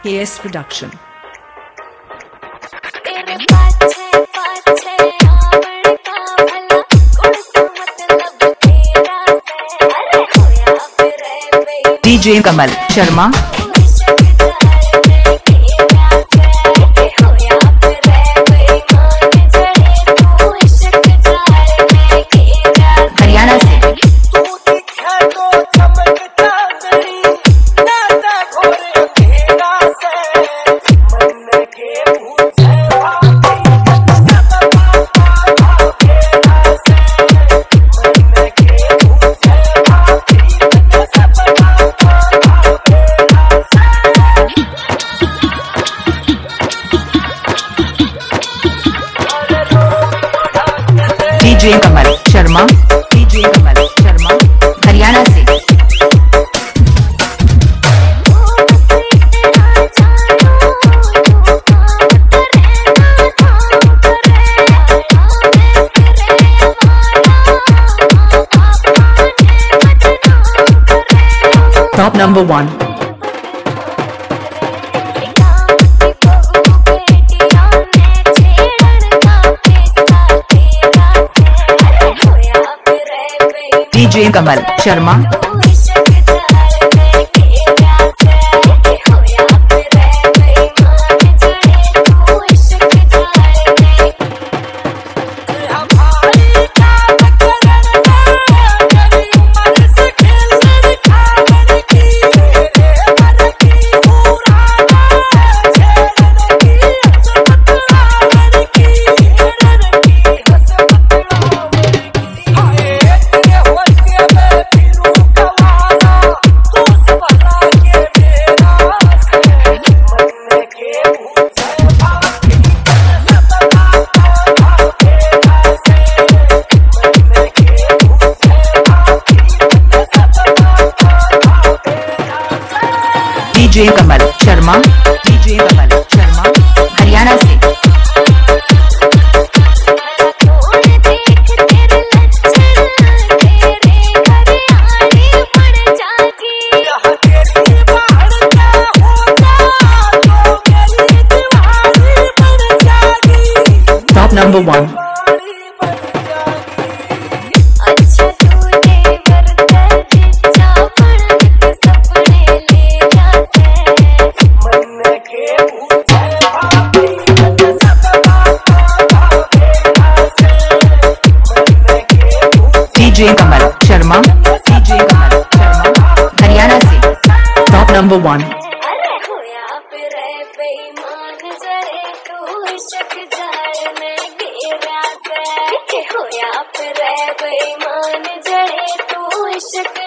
KS Production. तेरे पाछे पाछे आवन का भला कुड़ सा मतलब तेरा से अरे होया फिरे बेईमान DJ Kamal Sharma. हरियाणा से DJ Kamal Sharma. DJ Kamal Sharma. Haryana से Top number 1. DJ Kamal Sharma. DJ Kamal Sharma. DJ Kamal Sharma. Haryana से Top number 1. DJ Kamal Sharma. DJ Kamal Sharma. Haryana से Top number 1. अरे होया फिरे बेईमान जरे तू इश्क जाल में गिरा से होया फिरे बेईमान जरे तू इश्क